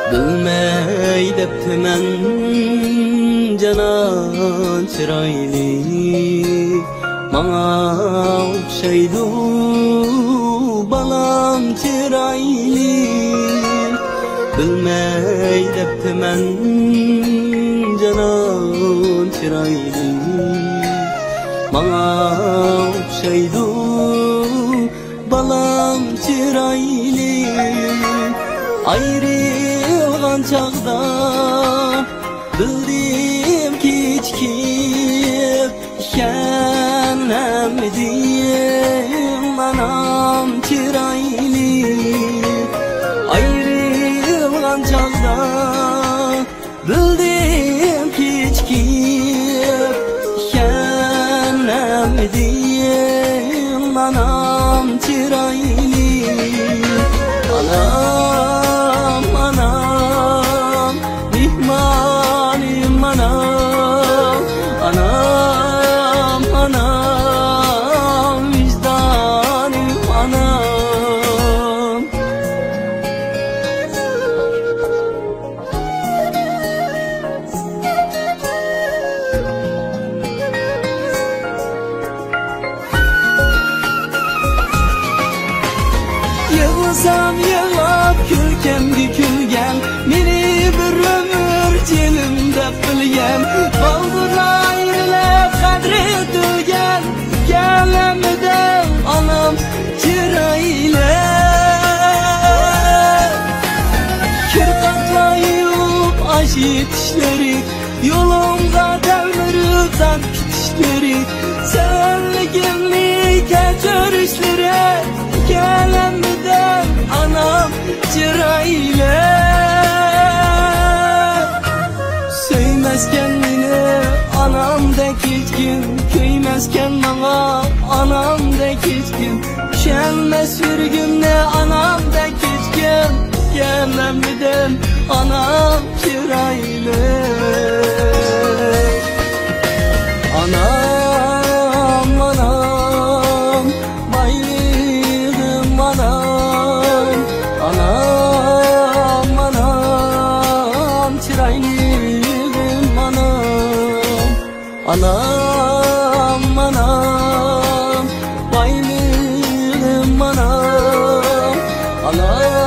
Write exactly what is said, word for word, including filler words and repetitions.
Bilmey deptimen canan çıraylı Bana okşaydı balam çıraylı Bilmey deptimen canan çıraylı Bana okşaydı balam çıraylı Ayrılgan çağda bildim ki hiç kim Kennemdim anam çıraylı Ayrılgan çağda bildim ki hiç kim Kennemdim anam çıraylı Anam anam mihmanim anam Anam anam vicdanim anam Yığılsam yığılap külkemgi külgen Meni bir ömür jelimde bilgen Baldır ayrılıp kadri tügen Gelemeden anam çırayla Kir katlayıp aş yetişleri Yolumda devmirip zat bitişleri Sevenligimli keçörüşleri Gelemeden anam çırayla Söymezken meni anam dek hiç kim Köymezken bana anam dek hiç kim Üşenmez sürgümle anam dek hiç kim Gelemeden anam çırayla Anam anam bayrağım anam Anam anam çıraylığım anam Anam anam bayrağım anam Anam